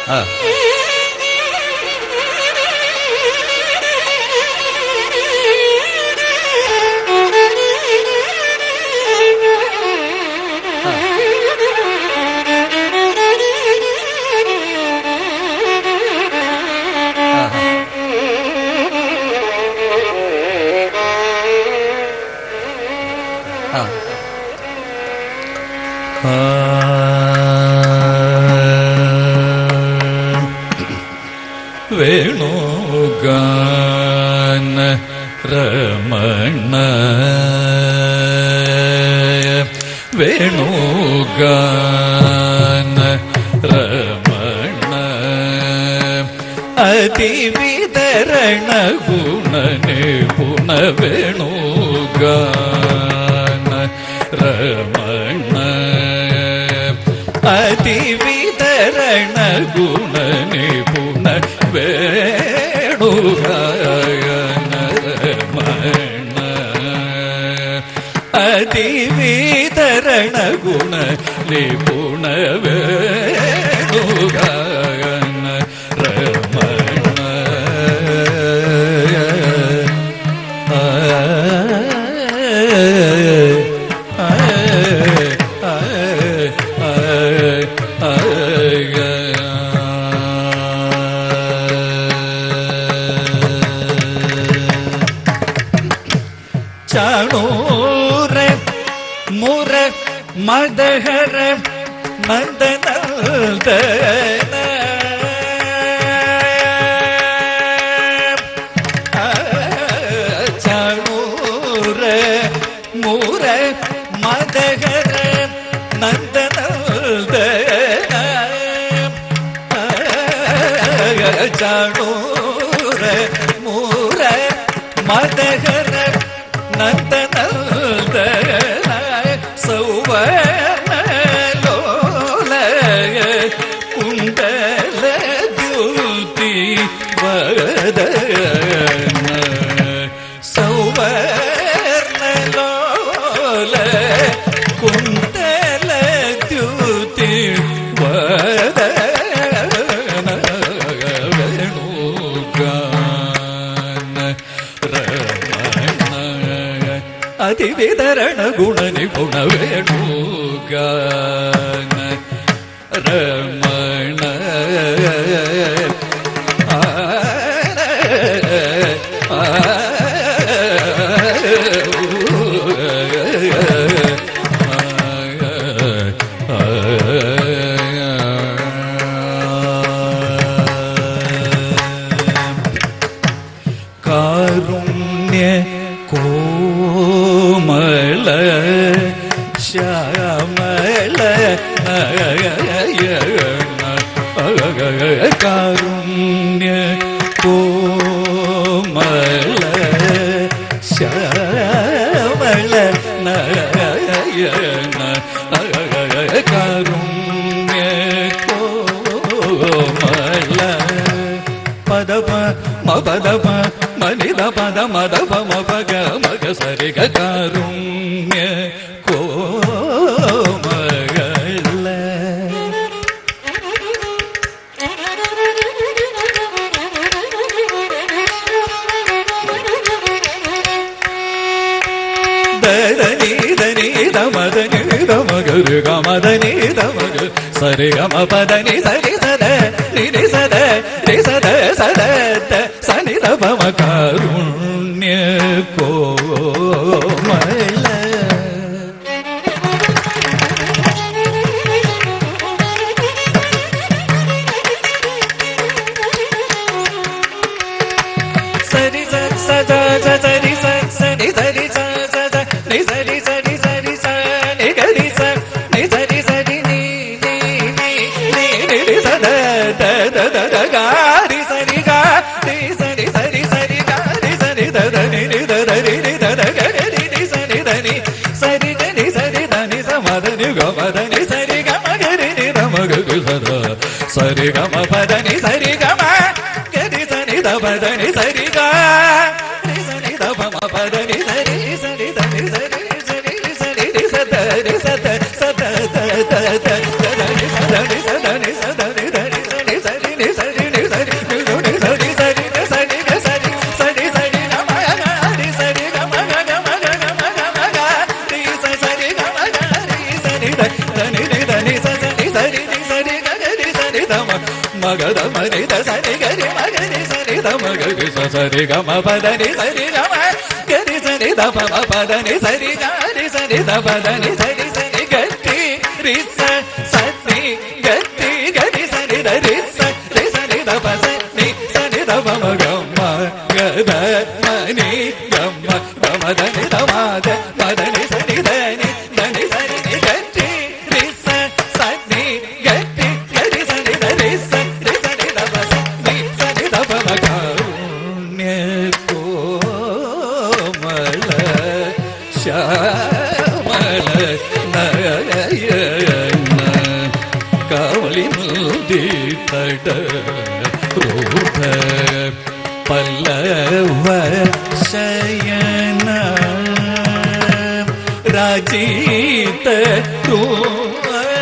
வேணுகான ரமண வேணுகான ரமண அதிவிதரண குண நிபுண வேணுகான ரமண அதிவிதரண குண நிபுண வேணுகான ரமண அதிவிதரண குண நிபுண வேணுகான ரமண சாணூர முர மதஹர மந்தனந்தன சாணூர முர மதஹர நந்தனந்தன சாணூர முர மதஹர நந்தனந்தன சௌவர்ணலோல குண்டல த்யுதி வதன சௌவர்ணலோல குண்டல த்யுதி வதன வேணுகான அதிவிதரண குண நிபுண வேணுகான ரமண காருண்ய கோமள ஷாமள காருண்ய கோமள ஷாமள காருண்ய கோமள பதப மபதப மனித பத மதப மபக மக சரிக காருண்ய கோமகள தனி தனி தமதனி தமகரு கமதனி தமகு சரி கம பதனி சரி சத நிரி சத ரி சத சத சனி தபம காருண்ய கோமள சரி சத சரி சரி சரி ni sari sari sari sari gari sari sari sari ni ni ni ni ni sa da da da da da ga ri sari ga ni sari sari sari ga ni sari da da ni ni da da ni ni da da ga ni ni sari da ni sari da ni sari da ni sa ma da ni ga ma da ni sari ga ma ga ni ni da ma ga gu sa da sari ga ma pa da ni sari ga ma ga ni sari da pa da ni sari ga ni sari da pa ma pa da ni sari sari da ni sari சத சத சத சத சத சத சத சத దమ మగద మరి ద సరి గరి మగరి సరి ద మగరి సరి గమ పదని సరి గమ గరి సరి ద పమ పదని సరి గరి సరి ద పదని సరి సరి గట్టి రిస సరి గట్టి గరి సరి ద రిస రి సరి ద ప సరి సరి ద పమ గమ గద మని గమ గమ దని ద మాద మదని సరి దని దని సరి గట్టి రిస సరి గట్టి గరి సరి ద రిస రి సరి ద ప సరి సరి ద పమ కారుణ్య కోమల శ్యామల నయన కవలి ముది తడ రూప పల్లవ శయన రాజిత రూప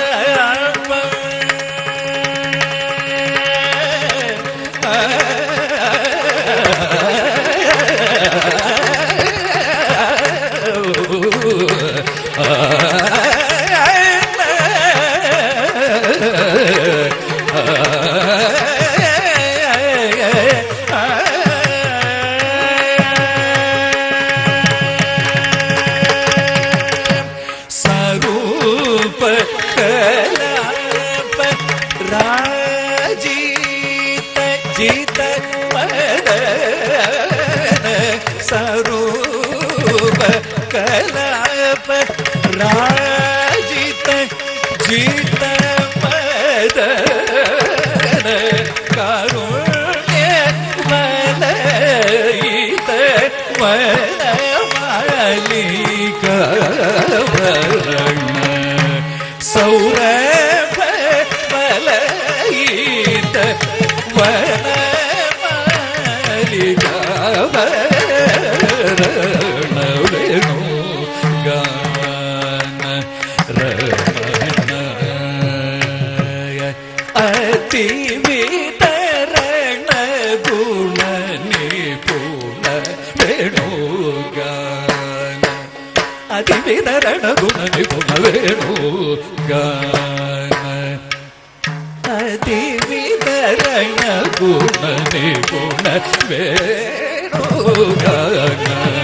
स्वरूप कलाप राजीत जीत मदन स्वरूप कलाप राजीत जीत मदन कारुण्य वलयित वनमालिका सौरभ वलयित वनमालिका वरण वेणु गान रमण अति वितरण गुण निपुण वेणु गान अति वितरण गुण निपुण वेणु गान अति वितरण गुण निपुण वेणु गान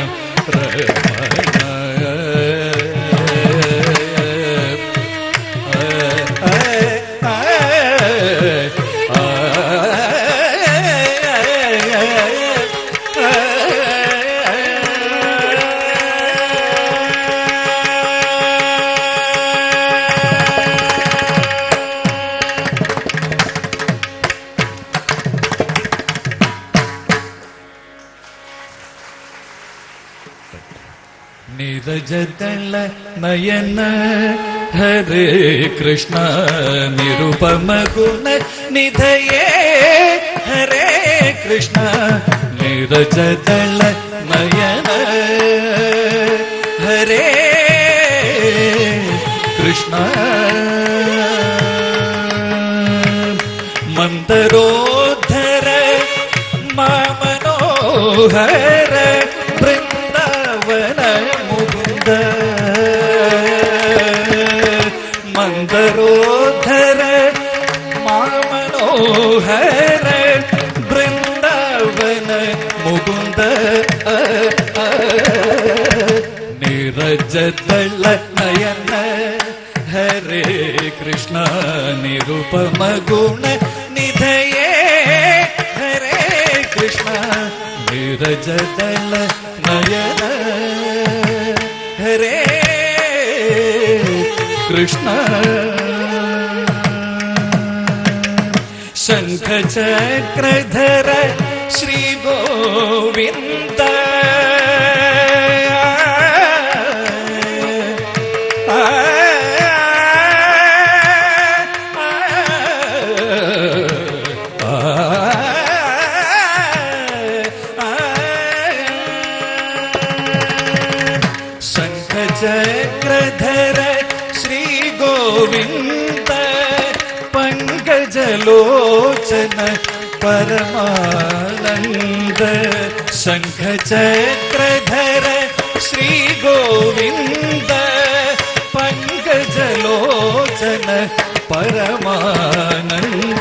निरजदल नयन हरे कृष्ण निरुपम गुण निधये हरे कृष्ण निरजदल नयन हरे कृष्ण मंदरोद्धर मनोहर वृंदावन मुकुंद मंदरोधर मनोहर वृंदावन मुकुंद निरजदल नयन हरे कृष्ण निरुपम गुण निधये हरे कृष्ण निरजदल नयन हरे कृष्ण शंख चक्रधर श्री गोविंद चक्रधर श्री गोविंद पंकजलोचन परमानंद शंख चक्रधर श्री गोविंद पंकजलोचन परमानंद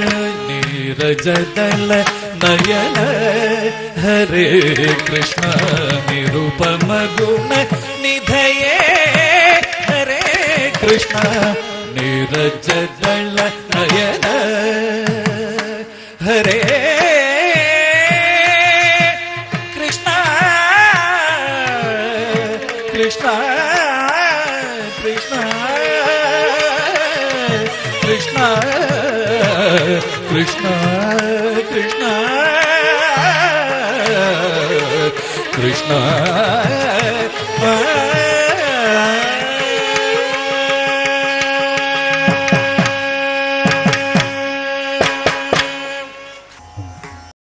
नीरजदल नयन हरे कृष्ण निरुपम गुण निधये हरे कृष्ण नीरजदल नयन हरे कृष्ण कृष्ण कृष्ण कृष्ण कृष्ण कृष्ण कृष्ण